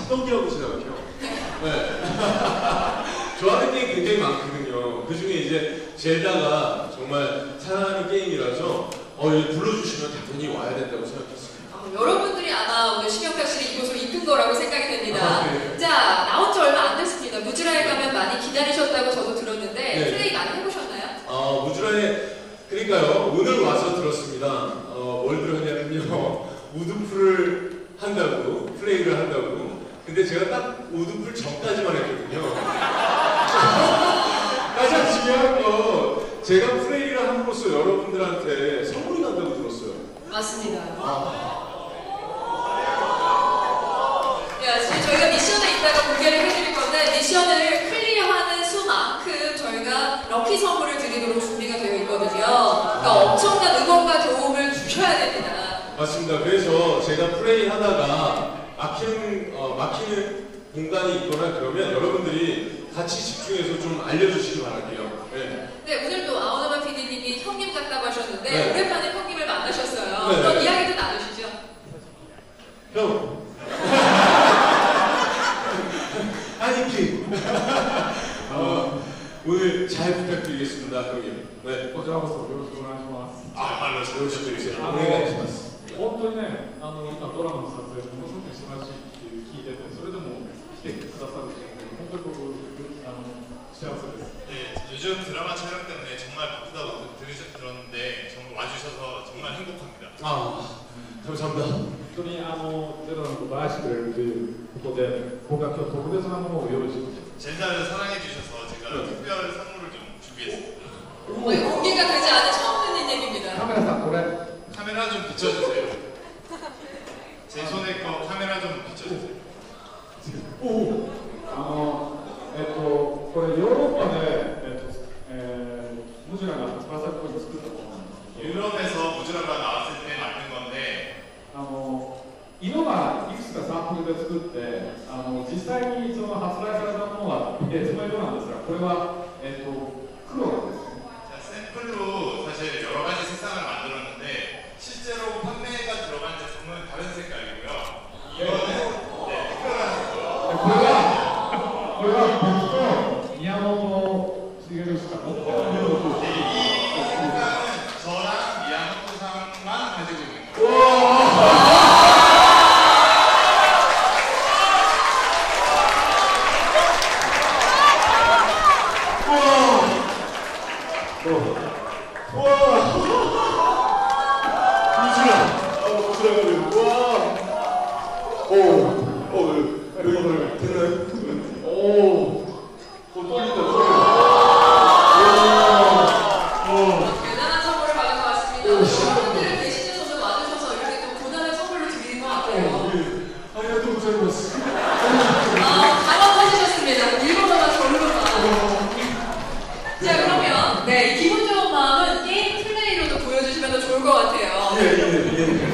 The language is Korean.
잡동기라고 생각해요. 네. 좋아하는 게임 굉장히 많거든요. 그 중에 이제 젤다가 정말 사랑하는 게임이라서 불러주시면 당연히 와야 된다고 생각했습니다. 여러분들이 아마 오늘 신영탁 씨를 이곳으로 이끈 거라고 생각이 됩니다. 네. 자, 나온 지 얼마 안 됐습니다. 무즈라에 가면 많이 기다리셨다고 저도 들었는데 네. 플레이 많이 해보셨나요? 무즈라에 그러니까요. 오늘 와서 들었습니다. 뭘 들었냐면요. 우드풀을 한다고 플레이를 한다고. 근데 제가 딱 우드풀 전까지만 했거든요. 가장 중요한 거 제가 플레이를 함으로써 여러분들한테 선물이 간다고 들었어요. 맞습니다. 지금 저희가 미션에 있다가 공개를 해드릴 건데 미션을 클리어하는 수만큼 저희가 럭키 선물을 드리도록 준비가 되어 있거든요. 그러니까 엄청난 응원과 도움을 주셔야 됩니다. 맞습니다. 그래서 제가 플레이 하다가 막히는 공간이 있거나 그러면 여러분들이 같이 집중해서 좀 알려주시기 바랄게요. 네. 네, 오늘도 아우너만 PD님이 형님 같다고 하셨는데 네. 오랜만에 형님을 만나셨어요. 네. 그럼 이야기도 나누시죠. 형. 아니키. 오늘 잘 부탁드리겠습니다, 형님. 네. こちらこそよろしくお願いします。 よろしくお願いします。 本当にね、今ドラマの撮影ものすごく忙しいって聞いてて、それでも来てくださるって本当に僕幸せです。 요즘 드라마 촬영 때문에 정말 바쁘다고 들었는데 정말 와주셔서 정말 행복합니다. 감사합니다. 本当にゼロのことを愛してくれるということで、僕は今日特別なものを用意しました。 젤다를 사랑해 주셔서 제가 특별 선물을 좀 준비했습니다. 공개가 되지 않은 처음 듣는 얘기입니다. カメラさんこれ 카메라 좀 비춰주세요. 제 손에 거 카메라 좀 비춰주세요. これヨーロッパでムジュラが発売された時に作ったものなんですけど、 유럽에서 무즈라가 나왔을 때 만든 건데 色がいくつかサンプルで作って、実際にその発売されたものは別の色なんですが、これは、黒なんですね。 샘플로 사실 여러 가지 색상을 만들었는데 실제로 판매가 들어간 제품은 다른 색깔이고요. 이거는 특별한 색깔. これは僕と宮本茂しか持ってない。 이 색상은 저랑 미야모토 상만 가지고 있는 거예요. 대단한 선물을 받은 것 같습니다. 여러분들은 대신해서 와주셔서 이렇게 또 고난의 선물로 드리는 것 같아요. 단어 터지셨습니다. 일본어나 저로만. 자, 그러면 이 기분 좋은 마음은 게임 플레이로도 보여주시면 더 좋을 것 같아요.